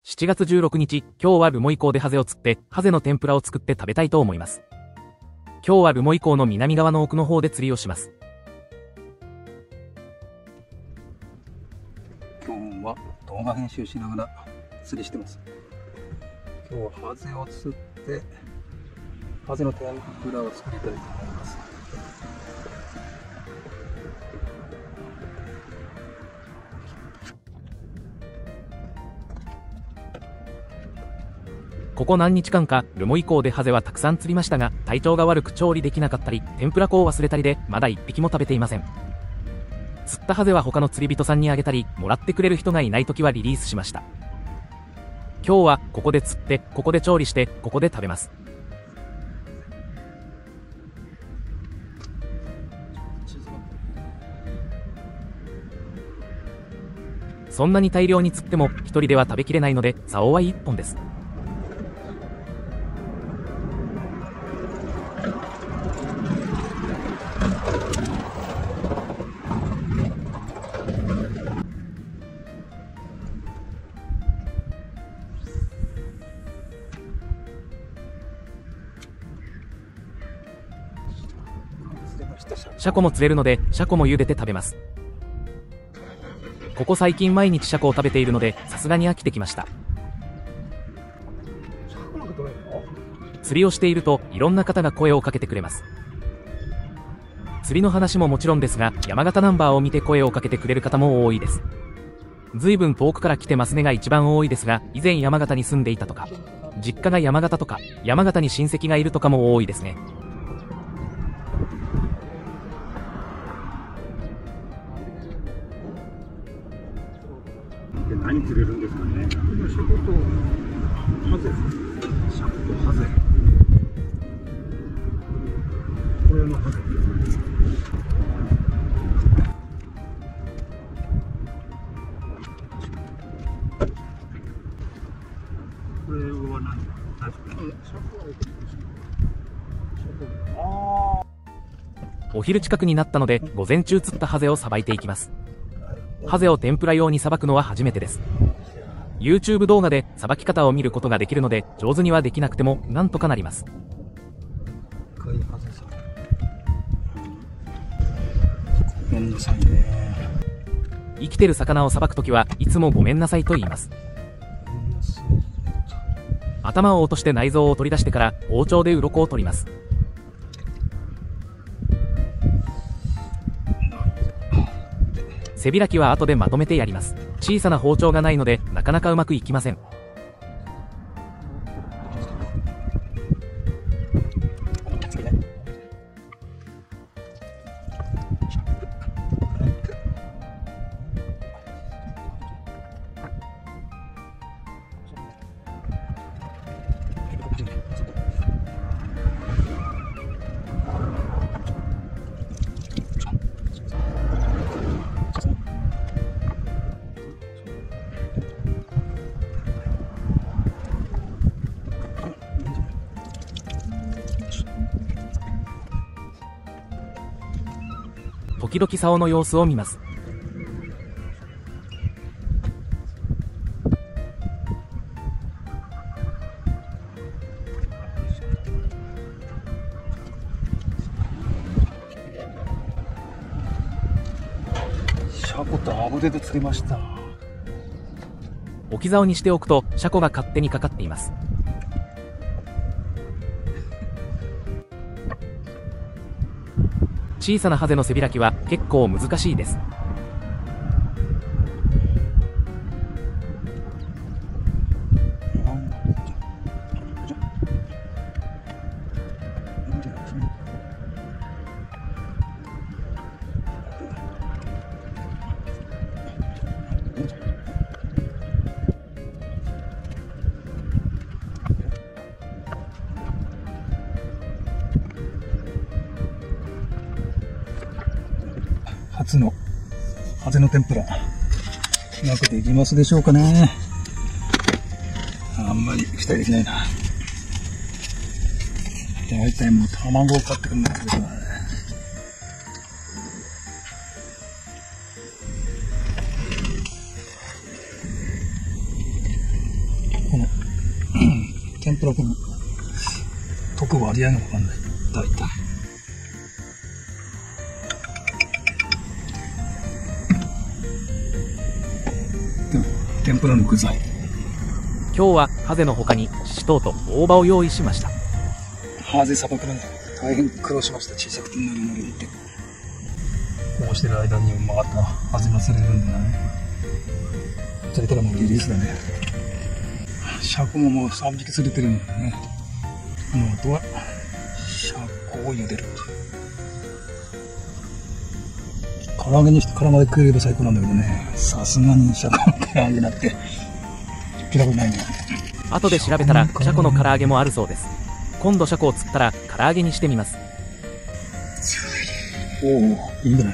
7月16日、今日は留萌港でハゼを釣って、ハゼの天ぷらを作って食べたいと思います。今日は留萌港の南側の奥の方で釣りをします。 今日は動画編集しながら釣りしてます。今日はハゼを釣って、ハゼの天ぷらを作りたいと思います。 ここ何日間か留萌港でハゼはたくさん釣りましたが、体調が悪く調理できなかったり、天ぷら粉を忘れたりで、まだ1匹も食べていません。釣ったハゼは他の釣り人さんにあげたり、もらってくれる人がいないときはリリースしました。今日はここで釣って、ここで調理して、ここで食べます。そんなに大量に釣っても一人では食べきれないので、竿は1本です。シャコも釣れるので、シャコも茹でて食べます。ここ最近毎日シャコを食べているので、さすがに飽きてきました。釣りをしていると、いろんな方が声をかけてくれます。釣りの話ももちろんですが、山形ナンバーを見て声をかけてくれる方も多いです。随分遠くから来てますねが一番多いですが、以前山形に住んでいたとか、実家が山形とか、山形に親戚がいるとかも多いですね。 で何釣れるんですかね。シャコとハゼ。シャコとハゼ。これのハゼ。これは何ですか。 お昼近くになったので、午前中釣ったハゼをさばいていきます。ハゼを天ぷら用にさばくのは初めてです。YouTube 動画でさばき方を見ることができるので、上手にはできなくてもなんとかなります。 ごめんなさいね。 生きてる魚をさばくときはいつもごめんなさいと言います。頭を落として内臓を取り出してから包丁で鱗を取ります。背開きは後でまとめてやります。小さな包丁がないのでなかなかうまくいきません。時々竿の様子を見ます。 シャコとアゴで釣れました。 置き竿にしておくとシャコが勝手にかかっています。小さなハゼの背開きは結構難しいです。 初のハゼの天ぷら、うまくできますでしょうかね。あんまり期待できないな。大体もう卵を買ってくるんだけどね。 この、天ぷらこの、特割合がわかんない。大体。天ぷらの具材。 今日はハゼの他にシシトウと大葉を用意しました。 ハゼさばくのに大変苦労しました。小さくてなりなりって。こうしてる間にまたハゼが釣れるんだね。釣れたらもうリリースだね。シャコももう3匹釣れてるんだよね。あとはシャコを茹でる。唐揚げにして絡まで食えれば最高なんだけどね。さすがにシャコの唐揚げだって聞いたことないね。 後で調べたらシャコの唐揚げもあるそうです。今度シャコを釣ったら唐揚げにしてみます。 おお、いいんじゃない？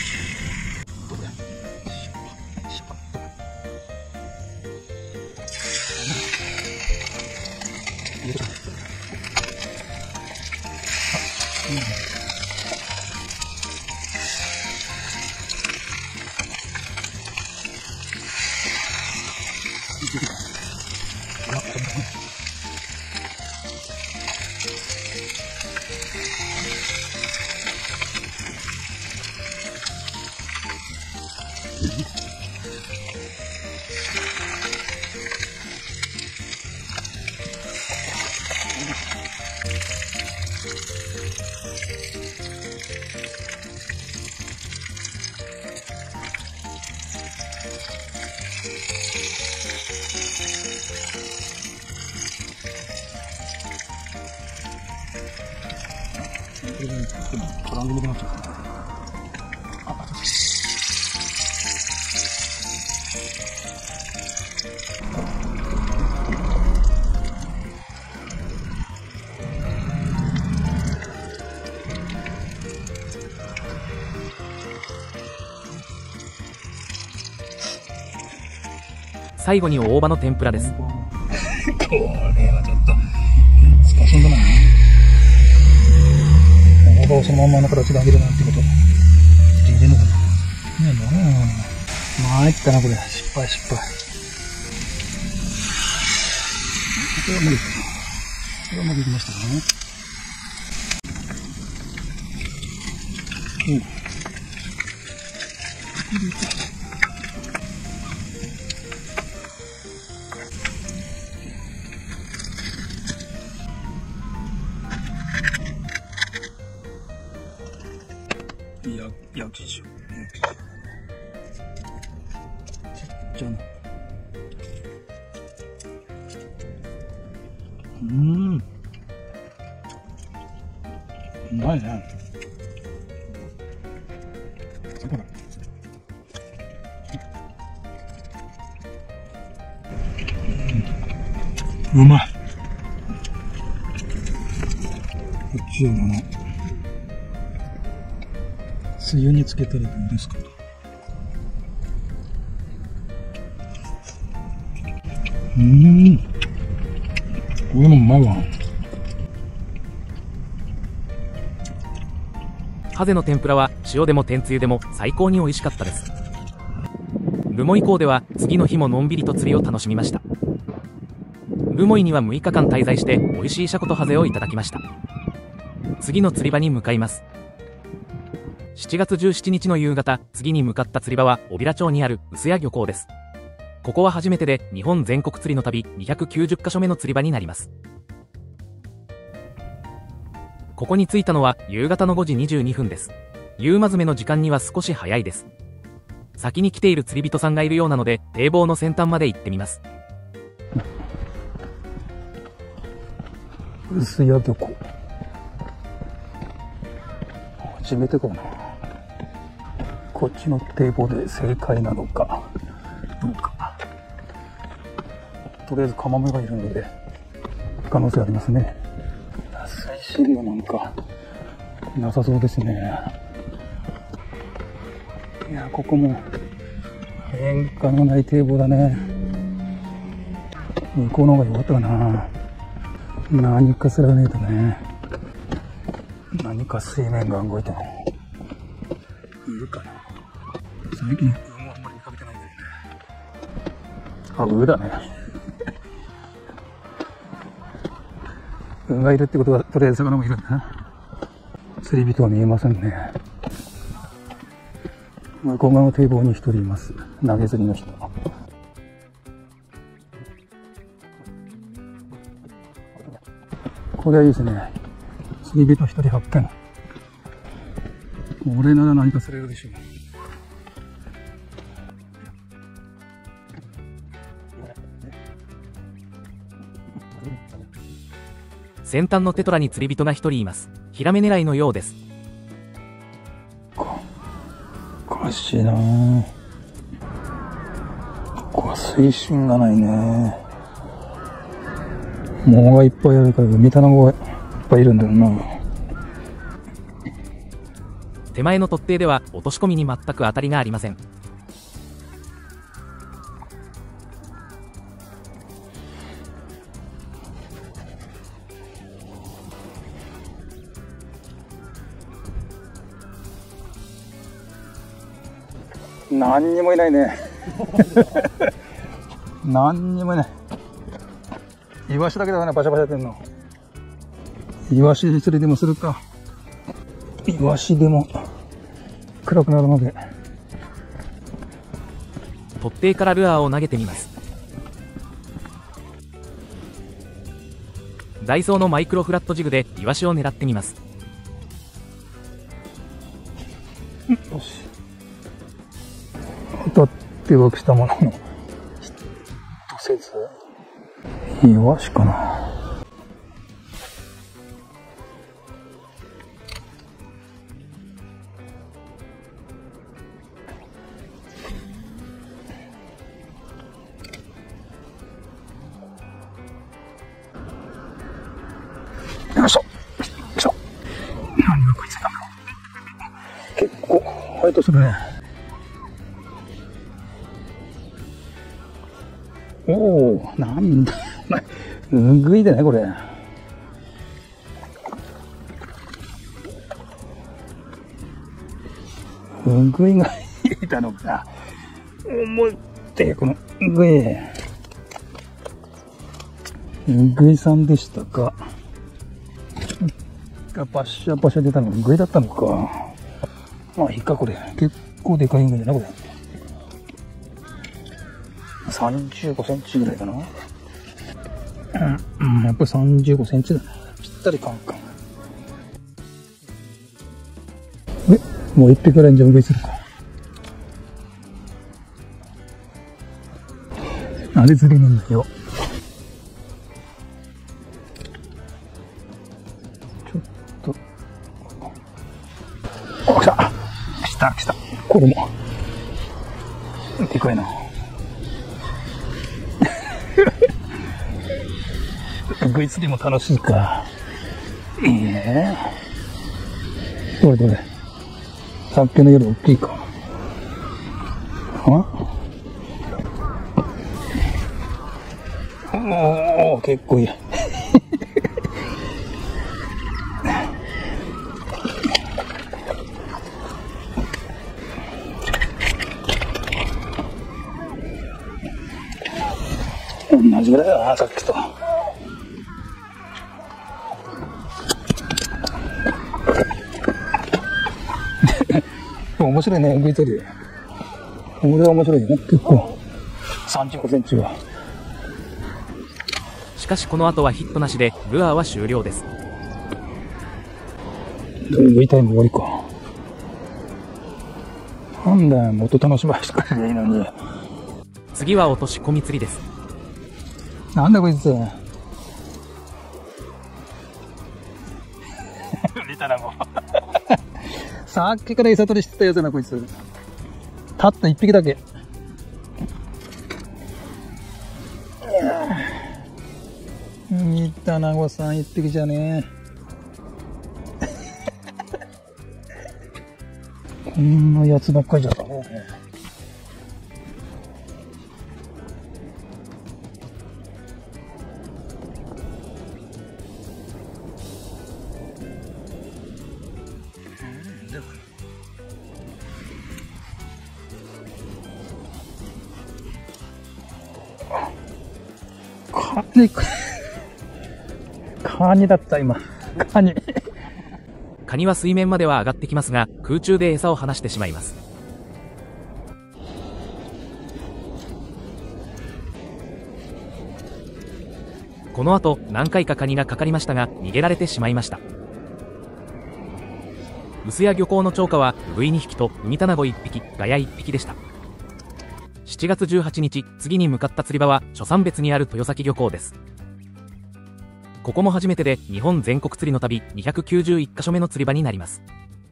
唐揚げみたいになっちゃった。 最後に大葉の天ぷらです。 これはちょっと難しいんだな。大葉をそのまんまの形で揚げるなんてこと入れんのかな。ねえな。参ったなこれ。失敗。これは無理。これはうまくいきましたね。焼き塩。ちっちゃな。うまいね。うまい。こっちをつゆにつけたらどうですか。これもうまいわ。 ハゼの天ぷらは塩でも天つゆでも最高に美味しかったです。留萌港では次の日ものんびりと釣りを楽しみました。留萌には6日間滞在して美味しいシャコとハゼをいただきました。次の釣り場に向かいます。7月17日の夕方、次に向かった釣り場は小平町にある臼谷漁港です。ここは初めてで日本全国釣りの旅290カ所目の釣り場になります。ここに着いたのは夕方の5時22分です。夕間詰めの時間には少し早いです。先に来ている釣り人さんがいるようなので堤防の先端まで行ってみます。 臼谷漁港。初めてかな。こっちの堤防で正解なのかどうか。とりあえずカマメがいるので可能性ありますね。水深がなんかなさそうですね。いや、ここも変化のない堤防だね。向こうの方が良かったかな。何かすらねえとね。何か水面が動いてる。いるかな。最近運もあんまりかけてないんだよね。あ、上だね。 運がいるってことは、とりあえず魚もいるんだな。釣り人は見えませんね。向こう側の堤防に一人います。投げ釣りの人。これはいいですね。釣り人一人発見。俺なら何か釣れるでしょう。 先端のテトラに釣り人が一人います。ヒラメ狙いのようです。 おかしいなぁ。ここは水深がないね。藻がいっぱいあるから、海卵がいっぱいいるんだよな。 手前の突堤では落とし込みに全く当たりがありません。 何にもいないね。何にもいない。イワシだけだね、バシャバシャやってんの。イワシ釣りでもするか。イワシでも暗くなるまで。 突堤からルアーを投げてみます。ダイソーのマイクロフラットジグでイワシを狙ってみます。 よし。当たってはきたものの、ヒットせず、イワシかな。よいしょ。よいしょ。何が食いついたんだろう。結構、ファイトするね。おお、なんだ。うぐいだね、これ。うぐいがいたのか。思って、このうぐい。うぐいさんでしたか。パシャパシャ出たのがうぐいだったのか。まあいいか、これ。結構でかいんだよな、これ。35センチぐらいかな。うん、やっぱり35センチだね。ぴったりカンカン。もう一匹ぐらいじゃうぐいするか。あれ釣りなんだよ。ちょっと。お、来た。来た、来た。これも。でかいな。うぐい釣りも楽しいか。どれどれ。さっきのより大きいか。おお、結構いい。同じぐらいだな、さっきと。面白いね、うぐい釣り。これは面白いよね、結構。35センチは。 しかしこの後はヒットなしでルアーは終了です。 うぐいタイム終わりか。なんだよ、もっと楽しませてくれりゃいいのに。 次は落とし込み釣りです。 なんだこいつ。リタナゴ。さっきから餌取りしてたやつな、こいつ。たった一匹だけ。リタナゴさん一匹じゃねえ。こんなやつばっかりじゃったね。 カニだった、今。カニ。 カニは水面までは上がってきますが、空中で餌を離してしまいます。この後、何回かカニがかかりましたが、逃げられてしまいました。臼谷漁港の釣果は、ウグイ2匹とウミタナゴ1匹、ガヤ1匹でした。7月18日、次に向かった釣り場は、初山別にある豊崎漁港です。ここも初めてで、日本全国釣りの旅291カ所目の釣り場になります。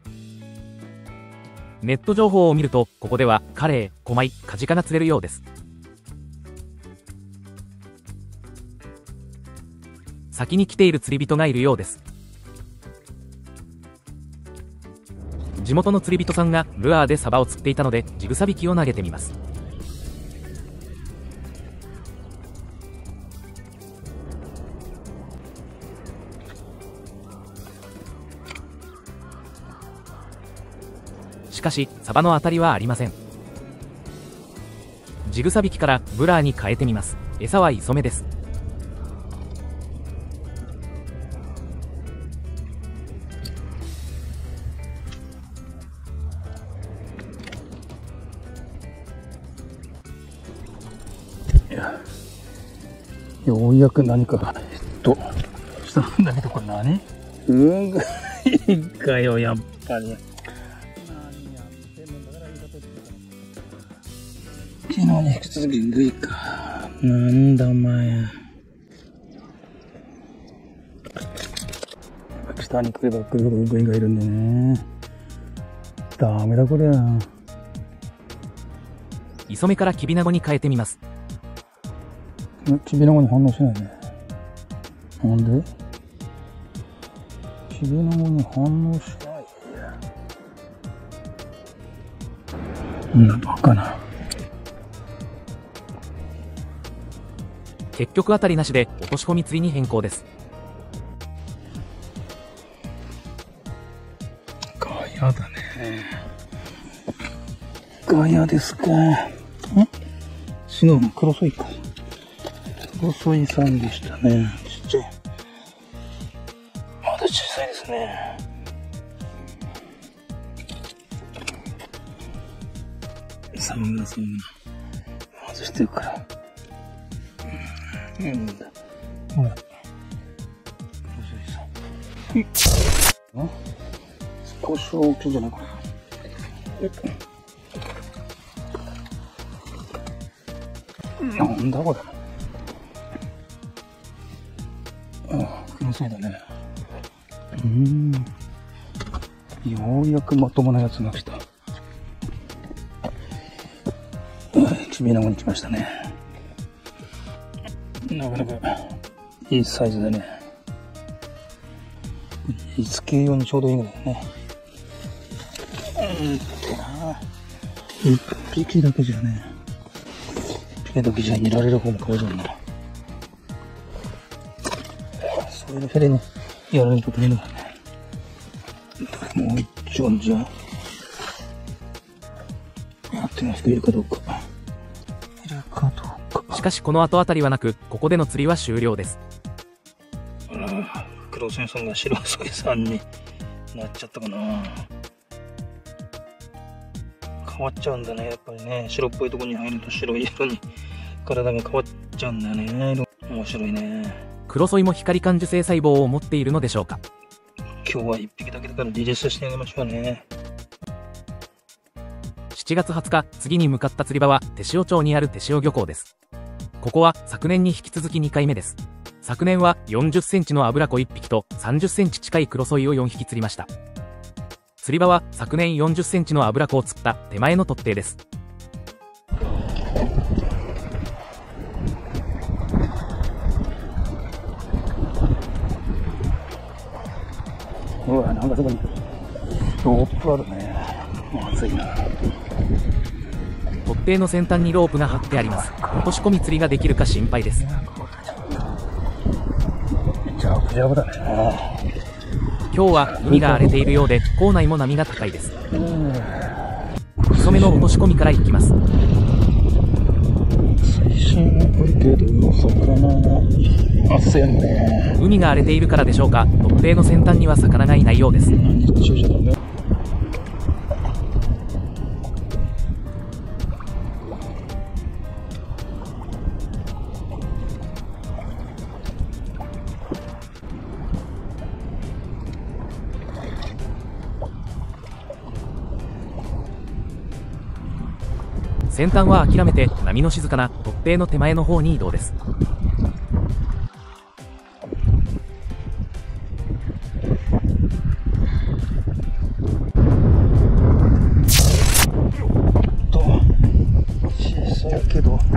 ネット情報を見ると、ここでは、カレイ、コマイ、カジカが釣れるようです。先に来ている釣り人がいるようです。地元の釣り人さんがルアーでサバを釣っていたので、ジグサ引きを投げてみます。しかし、サバの当たりはありません。ジグサ引きからブラーに変えてみます。餌は磯目です。 ようやく何かしたんだけど、これ何？うぐいかよ、やっぱり。何やってんのだから言い方って昨日に引き続きうぐいか。なんだお前。下に来れば来るほどうぐいがいるんでね。ダメだこれは。 磯目からキビナゴに変えてみます。 キビナゴに反応しないね。なんで？キビナゴに反応しない。バカな。 結局当たりなしで落とし込み釣りに変更です。 ガヤだね。ガヤですか。違うの、クロソイか。クロソイさんでしたね。ちっちゃい。まだ小さいですね。サムナ。外してるから。なんだ。ほら。クロソイさん。少し大きいんじゃないかな。なんだこれ。クロソイだね。ようやくまともなやつが来た。キビナゴに来ましたね。なかなかいいサイズでね。いつ系用にちょうどいいぐらいだね。一匹だけじゃね。一匹だけじゃいられる方もかわいそうだな。そういうフェレにやられることないのだね。もう一丁じゃやってみますか。いるかどうか。 しかしこの後あたりはなく、ここでの釣りは終了です。 クロソイさんが白ソイさんになっちゃったかな。変わっちゃうんだね、やっぱりね。白っぽいところに入ると白い色に体が変わっちゃうんだよね。面白いね。 クロソイも光感受性細胞を持っているのでしょうか。 今日は1匹だけだからリリースしてあげましょうね。 7月20日、次に向かった釣り場は手塩町にある手塩漁港です。ここは昨年に引き続き2回目です。昨年は40センチのアブラコ1匹と30センチ近いクロソイを4匹釣りました。釣り場は昨年40センチのアブラコを釣った手前の突堤です。 うわ、なんかそこにロープあるね。まずいな。 突堤の先端にロープが張ってあります。落とし込み釣りができるか心配です。 ジャブジャブだね。 今日は海が荒れているようで、港内も波が高いです。磯目の落とし込みから行きます。 最初真あるけど、魚、あせんね。 海が荒れているからでしょうか、突堤の先端には魚がいないようです。 日中じゃダメ。 先端は諦めて波の静かな突堤の手前の方に移動です。 小さいけど、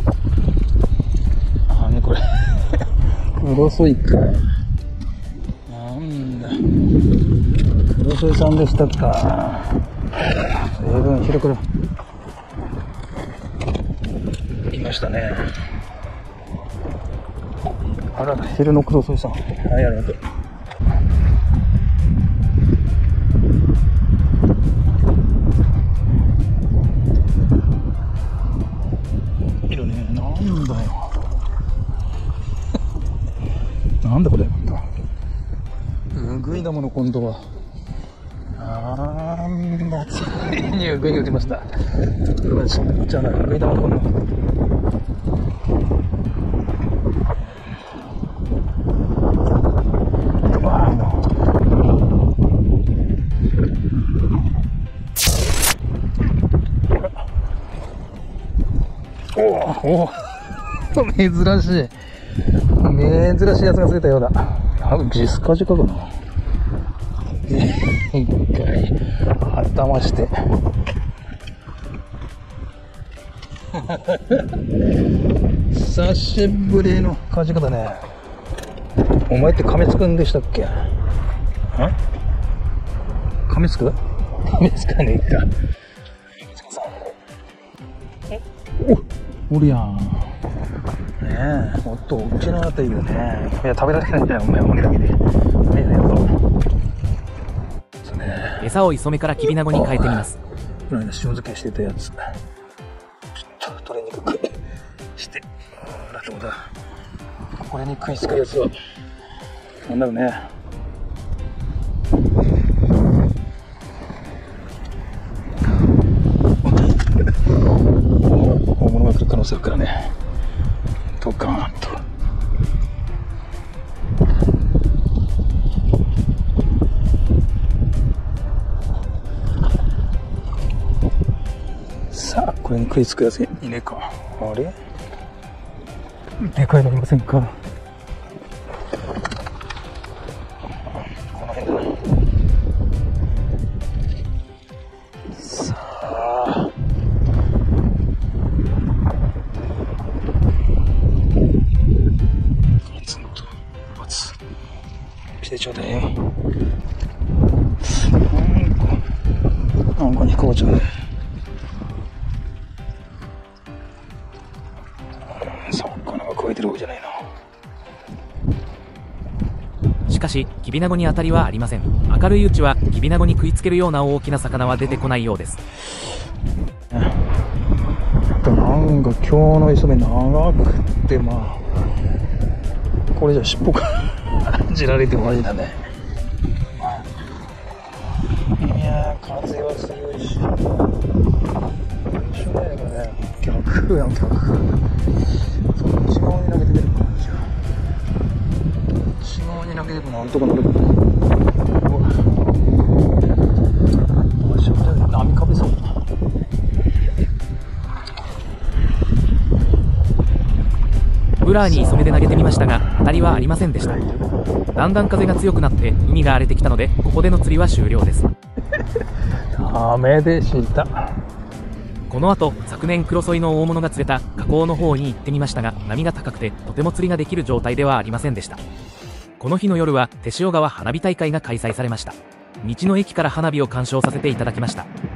これクロソイか。なんだ、クロソイさんでしたか。随分広くいましたね。あらら、昼のクロソイさん。はい、ありがとう。いるね。なんだよ。なんだこれ。うぐいだもの、今度は。ついにうぐいが来ました。じゃあな、うぐいだもの、今度。おお、珍しいやつがついたようだ。ジスカジかな。一回頭して久しぶりのカジカだね。お前ってカメツくんでしたっけ？カメツく？カメツかねえか。おるやん。ねえ、もっとうちのあたりいいよね。いや、食べられないんだよ、お前、骨だけで。 餌を磯目からキビナゴに変えてみます。 この間塩漬けしてたやつ。ちょっと取りにくくして。どうだ。これに食いつくやつは、なんだろうね。大物が来る可能性あるからね。ドカーンと。さあ、これに食いつくやついねえか。あれ？でかいのいませんか？この辺だな。さあ。してちょうだいよ。なんかにこうちゃう。魚が超えてるわけじゃないな。 しかしキビナゴに当たりはありません。明るいうちはキビナゴに食いつけるような大きな魚は出てこないようです。 なんか今日の磯目長くってまあこれじゃ尻尾からじられて終わりだね。いやー、風は強いし、しょうがないからね。逆やん、逆。そっち側に投げてみるか。じゃあこっち側に投げればなんとかなるかな。どうしよう、波かべそうだな。 ブラーに磯目で投げてみましたが当たりはありませんでした。だんだん風が強くなって海が荒れてきたのでここでの釣りは終了です。 ダメでした。 この後昨年クロソイの大物が釣れた河口の方に行ってみましたが波が高くてとても釣りができる状態ではありませんでした。この日の夜は手塩川花火大会が開催されました。道の駅から花火を鑑賞させていただきました。